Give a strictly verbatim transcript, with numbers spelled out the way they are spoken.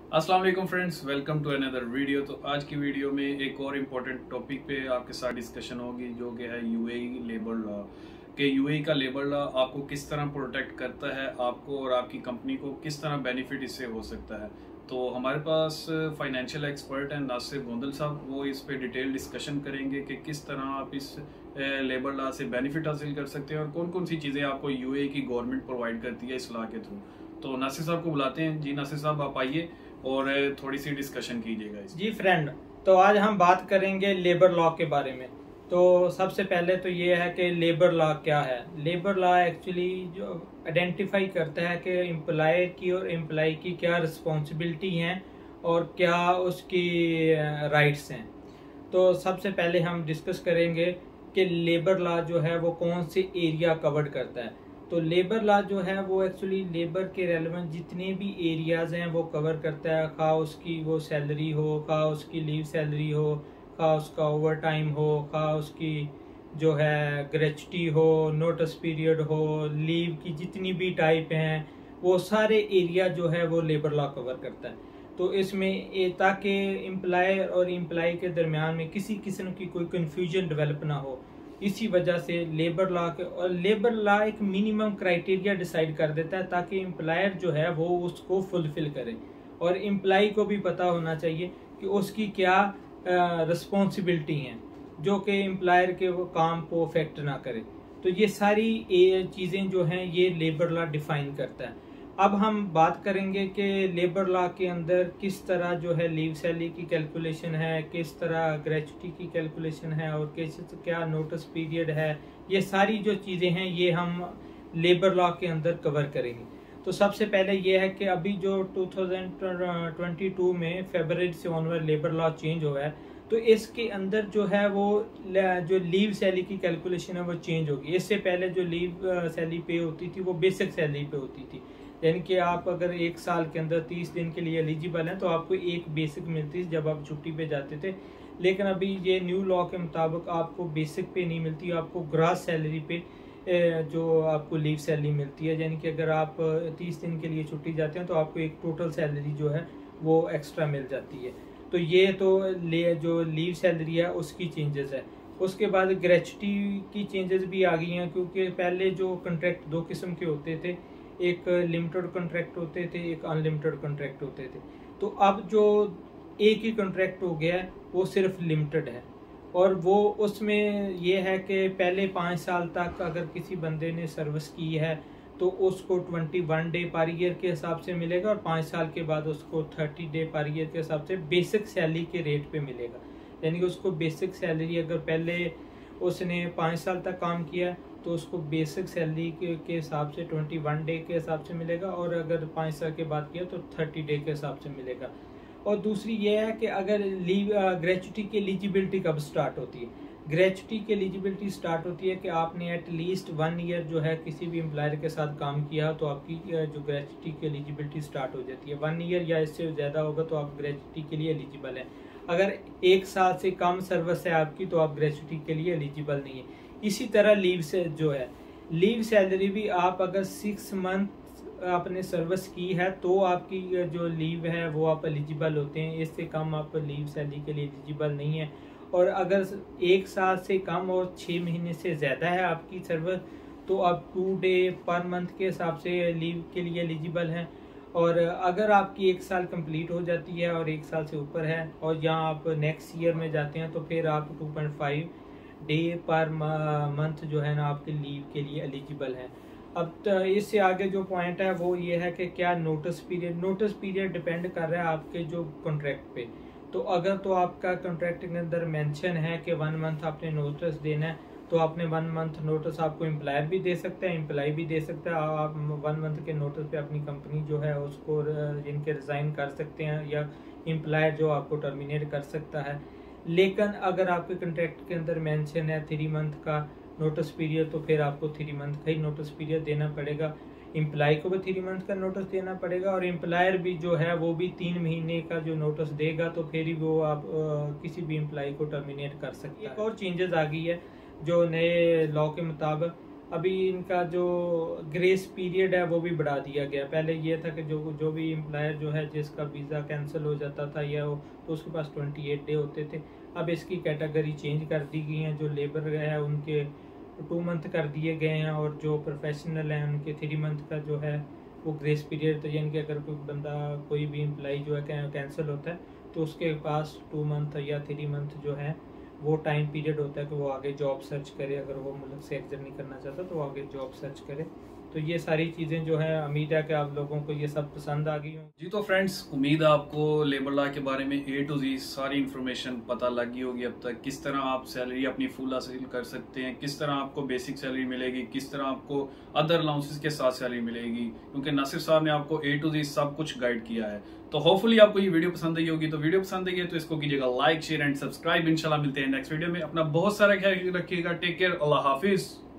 अस्सलाम वालेकुम friends, welcome to another video. तो आज की वीडियो में एक और इम्पोर्टेंट टॉपिक पे आपके साथ डिस्कशन होगी, जो कि है यूएई लेबर लॉ। कि यूएई का लेबर लॉ आपको किस तरह प्रोटेक्ट करता है, आपको और आपकी कंपनी को किस तरह बेनिफिट इससे हो सकता है। तो हमारे पास फाइनेंशियल एक्सपर्ट हैं नासिर गोंदल साहब, वो इस पे डिटेल डिस्कशन करेंगे कि किस तरह आप इस लेबर लॉ से बेनिफिट हासिल कर सकते हैं और कौन कौन सी चीज़ें आपको यूएई की गवर्नमेंट प्रोवाइड करती है इस लॉ के थ्रू। तो नासिर साहब को बुलाते हैं। जी नासिर साहब, आप आइए और थोड़ी सी डिस्कशन कीजिएगा इस। जी फ्रेंड, तो आज हम बात करेंगे लेबर लॉ के बारे में। तो सबसे पहले तो ये है कि लेबर लॉ क्या है। लेबर लॉ एक्चुअली जो आइडेंटिफाई करता है कि एम्प्लॉयर की और एम्प्लॉय की क्या रिस्पॉन्सिबिलिटी हैं और क्या उसकी राइट्स हैं। तो सबसे पहले हम डिस्कस करेंगे कि लेबर लॉ जो है वो कौन से एरिया कवर करता है। तो लेबर लॉ जो है वो एक्चुअली लेबर के रेलेवेंट जितने भी एरियाज हैं वो कवर करता है, खा उसकी वो सैलरी हो, खा उसकी लीव सैलरी हो, खा उसका ओवर टाइम हो, खा उसकी जो है ग्रेचुटी हो, नोटिस पीरियड हो, लीव की जितनी भी टाइप हैं, वो सारे एरिया जो है वो लेबर लॉ कवर करता है। तो इसमें ताकि एम्प्लॉयर और एम्प्लॉय के दरमियान में किसी किस्म की कोई कन्फ्यूजन डेवलप ना हो, इसी वजह से लेबर लॉ के और लेबर लॉ एक मिनिमम क्राइटेरिया डिसाइड कर देता है ताकि एम्प्लॉयर जो है वो उसको फुलफिल करे और एम्प्लॉय को भी पता होना चाहिए कि उसकी क्या रिस्पॉन्सिबिलिटी हैं जो कि एम्प्लॉयर के वो काम को अफेक्ट ना करे। तो ये सारी चीज़ें जो हैं ये लेबर लॉ डिफाइन करता है। अब हम बात करेंगे कि लेबर लॉ के अंदर किस तरह जो है लीव सैलरी की कैलकुलेशन है, किस तरह ग्रेचुटी की कैलकुलेशन है और किस क्या नोटिस पीरियड है। ये सारी जो चीज़ें हैं ये हम लेबर लॉ के अंदर कवर करेंगे। तो सबसे पहले ये है कि अभी जो दो हज़ार बाईस में फरवरी से ऑनवर्ड लेबर लॉ चेंज हुआ है, तो इसके अंदर जो है वो जो लीव सैलरी की कैलकुलेशन है वो चेंज होगी। इससे पहले जो लीव सैलरी पे होती थी वो बेसिक सैलरी पे होती थी, यानी कि आप अगर एक साल के अंदर तीस दिन के लिए एलिजिबल हैं तो आपको एक बेसिक मिलती थी जब आप छुट्टी पे जाते थे। लेकिन अभी ये न्यू लॉ के मुताबिक आपको बेसिक पे नहीं मिलती, आपको ग्रॉस सैलरी पे जो आपको लीव सैलरी मिलती है। यानी कि अगर आप तीस दिन के लिए छुट्टी जाते हैं तो आपको एक टोटल सैलरी जो है वो एक्स्ट्रा मिल जाती है। तो ये तो ले जो लीव सैलरी है उसकी चेंजेस है। उसके बाद ग्रेचुटी की चेंजेस भी आ गई हैं, क्योंकि पहले जो कॉन्ट्रैक्ट दो किस्म के होते थे, एक लिमिटेड कॉन्ट्रैक्ट होते थे, एक अनलिमिटेड कॉन्ट्रैक्ट होते थे। तो अब जो एक ही कॉन्ट्रैक्ट हो गया है वो सिर्फ लिमिटेड है और वो उसमें ये है कि पहले पाँच साल तक अगर किसी बंदे ने सर्विस की है तो उसको इक्कीस डे पर ईयर के हिसाब से मिलेगा और पाँच साल के बाद उसको तीस डे पर ईयर के हिसाब से बेसिक सैलरी के रेट पे मिलेगा। यानी कि उसको बेसिक सैलरी अगर पहले उसने पाँच साल तक काम किया तो उसको बेसिक सैलरी के हिसाब से इक्कीस डे के हिसाब से मिलेगा और अगर पाँच साल के बाद किया तो तीस डे के हिसाब से मिलेगा। और दूसरी ये है कि अगर लीव ग्रेचुटी की एलिजिबिलिटी कब स्टार्ट होती है। ग्रेचुटी की एलिजिबिलिटी स्टार्ट होती है कि आपने एट लीस्ट वन ईयर जो है किसी भी एम्प्लॉयर के साथ काम किया तो आपकी जो ग्रेचुटी की एलिजिबिलिटी स्टार्ट हो जाती है। वन ईयर या इससे ज़्यादा होगा तो आप ग्रेचुटी के लिए एलिजिबल हैं। अगर एक साल से कम सर्विस है आपकी तो आप ग्रेचुटी के लिए एलिजिबल नहीं है। इसी तरह लीव से जो है लीव सैलरी भी आप अगर सिक्स मंथ आपने सर्विस की है तो आपकी जो लीव है वो आप एलिजिबल होते हैं, इससे कम आप लीव सैलरी के लिए एलिजिबल नहीं है। और अगर एक साल से कम और छः महीने से ज़्यादा है आपकी सर्विस तो आप टू डे पर मंथ के हिसाब से लीव के लिए एलिजिबल हैं। और अगर आपकी एक साल कंप्लीट हो जाती है और एक साल से ऊपर है और यहाँ आप नेक्स्ट ईयर में जाते हैं तो फिर आप two point five day per month जो है ना आपके लीव के लिए एलिजिबल है। अब तो इससे आगे जो पॉइंट है वो ये है कि क्या notice period notice period depend कर रहा है आपके जो कॉन्ट्रैक्ट पे। तो अगर तो आपका कॉन्ट्रैक्ट के अंदर मेंशन है कि वन मंथ आपने नोटिस देना है तो आपने वन मंथ नोटिस आपको एम्प्लॉयर भी दे सकता है, एम्प्लॉय भी दे सकता है। आप वन मंथ के नोटिस पे अपनी कंपनी जो है उसको जिनके रिज़ाइन कर सकते हैं या एम्प्लॉयर जो आपको टर्मिनेट कर सकता है। लेकिन अगर आपके कॉन्ट्रैक्ट के अंदर मेंशन है थ्री मंथ का नोटिस पीरियड तो फिर आपको थ्री मंथ का ही नोटिस पीरियड देना पड़ेगा। एम्प्लॉय को भी थ्री मंथ का नोटिस देना पड़ेगा और एम्प्लॉयर भी जो है वो भी तीन महीने का जो नोटिस देगा तो फिर ही वो आप आ, किसी भी एम्प्लॉय को टर्मिनेट कर सकते हैं। एक और चेंजेस आ गई है जो नए लॉ के मुताबिक अभी इनका जो ग्रेस पीरियड है वो भी बढ़ा दिया गया। पहले ये था कि जो जो भी एम्प्लॉयर जो है जिसका वीज़ा कैंसिल हो जाता था या वो, तो उसके पास अट्ठाईस डे होते थे। अब इसकी कैटेगरी चेंज कर दी गई है। जो लेबर है उनके टू मंथ कर दिए गए हैं और जो प्रोफेशनल हैं उनके थ्री मंथ का जो है वो ग्रेस पीरियड। तो यानी कि अगर कोई बंदा कोई भी एम्प्लॉई जो है कैंसिल होता है तो उसके पास टू मंथ या थ्री मंथ जो है वो टाइम पीरियड होता है कि वो आगे जॉब सर्च करे। अगर वो मुल्क से एग्जिट नहीं करना चाहता तो वो आगे जॉब सर्च करे। तो ये सारी चीज़ें जो है, उम्मीद है कि आप लोगों को ये सब पसंद आ गई हों। जी तो फ्रेंड्स, उम्मीद है आपको लेबर लॉ के बारे में ए टू जी सारी इन्फॉर्मेशन पता लगी होगी अब तक। किस तरह आप सैलरी अपनी फुल हासिल कर सकते हैं, किस तरह आपको बेसिक सैलरी मिलेगी, किस तरह आपको अदर अलाउंसेस के साथ सैलरी मिलेगी, क्योंकि नासिर साहब ने आपको ए टू जी सब कुछ गाइड किया है। तो होपफुली आपको ये वीडियो पसंद आई होगी। तो वीडियो पसंद आई है तो इसको कीजिएगा लाइक, शेयर एंड सब्सक्राइब। इंशाल्लाह मिलते हैं नेक्स्ट वीडियो में। अपना बहुत सारा ख्याल रखिएगा। टेक केयर, अल्लाह हाफिज।